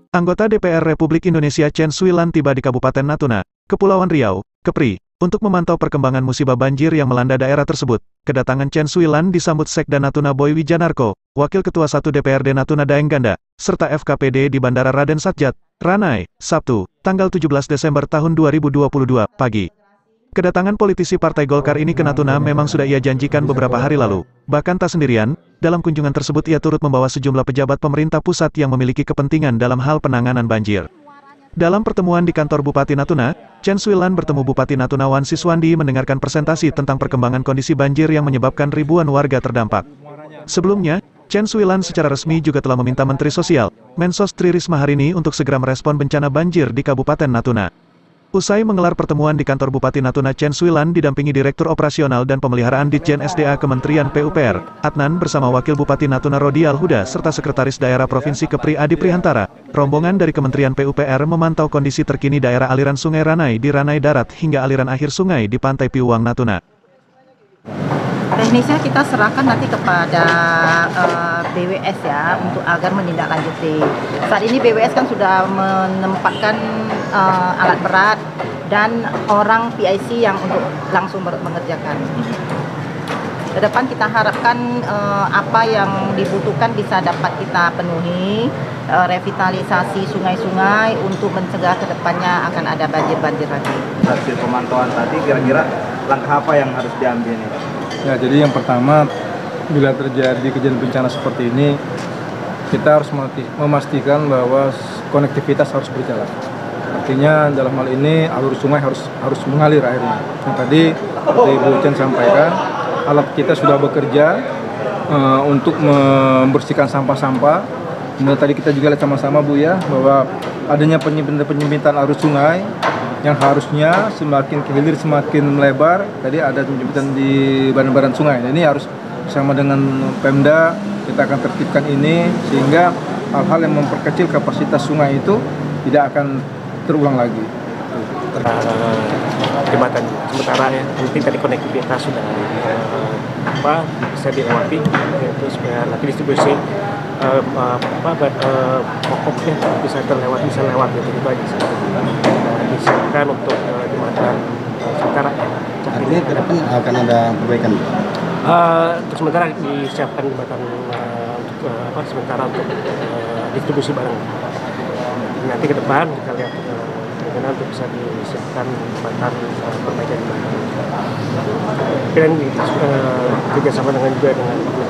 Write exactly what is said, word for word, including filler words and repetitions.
Anggota D P R Republik Indonesia Chen Sui-lan tiba di Kabupaten Natuna, Kepulauan Riau, Kepri, untuk memantau perkembangan musibah banjir yang melanda daerah tersebut. Kedatangan Chen Sui-lan disambut Sekda Natuna Boy Wijanarko, Wakil Ketua satu D P R D Natuna Daeng Ganda, serta F K P D di Bandara Raden Satjat, Ranai, Sabtu, tanggal tujuh belas Desember tahun dua ribu dua puluh dua, pagi. Kedatangan politisi Partai Golkar ini ke Natuna memang sudah ia janjikan beberapa hari lalu. Bahkan tak sendirian, dalam kunjungan tersebut ia turut membawa sejumlah pejabat pemerintah pusat yang memiliki kepentingan dalam hal penanganan banjir. Dalam pertemuan di kantor Bupati Natuna, Chen Sui-lan bertemu Bupati Natuna Wan Siswandi mendengarkan presentasi tentang perkembangan kondisi banjir yang menyebabkan ribuan warga terdampak. Sebelumnya, Chen Sui-lan secara resmi juga telah meminta Menteri Sosial, Mensos Tri Risma hari ini untuk segera merespon bencana banjir di Kabupaten Natuna. Usai menggelar pertemuan di kantor Bupati Natuna, Chen Sui-lan didampingi Direktur Operasional dan Pemeliharaan Ditjen S D A Kementerian P U P R, Adnan bersama Wakil Bupati Natuna Rodi Al-Huda serta Sekretaris Daerah Provinsi Kepri Adi Prihantara. Rombongan dari Kementerian P U P R memantau kondisi terkini daerah aliran Sungai Ranai di Ranai Darat hingga aliran akhir sungai di Pantai Piuwang Natuna. Teknisnya kita serahkan nanti kepada uh, B W S ya untuk agar menindaklanjuti. Saat ini B W S kan sudah menempatkan uh, alat berat dan orang P I C yang untuk langsung mengerjakan. Ke depan kita harapkan uh, apa yang dibutuhkan bisa dapat kita penuhi, uh, revitalisasi sungai-sungai untuk mencegah ke depannya akan ada banjir-banjir lagi. Hasil pemantauan tadi kira-kira langkah apa yang harus diambil nih? Ya, jadi yang pertama, bila terjadi kejadian bencana seperti ini, kita harus memastikan bahwa konektivitas harus berjalan. Artinya dalam hal ini alur sungai harus harus mengalir airnya. Yang tadi seperti Bu Chen sampaikan, alat kita sudah bekerja uh, untuk membersihkan sampah-sampah. Kemudian tadi kita juga lihat sama-sama Bu ya, bahwa adanya penyempitan arus sungai yang harusnya semakin ke hilir semakin melebar. Tadi ada penyempitan di badan-badan sungai. Nah, ini harus bersama dengan Pemda kita akan tertibkan ini sehingga hal-hal yang memperkecil kapasitas sungai itu tidak akan terulang lagi. Jembatan sementara ya, mungkin tadi konektivitas sudah uh, apa bisa dilewati, yaitu supaya nanti distribusi uh, apa uh, pokoknya bisa terlewat bisa lewat gitu gitu aja. Uh, disiapkan untuk uh, jembatan uh, sementara. Artinya ke depan akan ada perbaikan. Uh, untuk sementara disiapkan jembatan uh, untuk uh, apa sementara untuk uh, distribusi barang. Nanti ke depan kita lihat uh, bagaimana untuk bisa disiapkan jembatan uh, perbaikan jembatan. Dan uh, kerjasama dengan juga dengan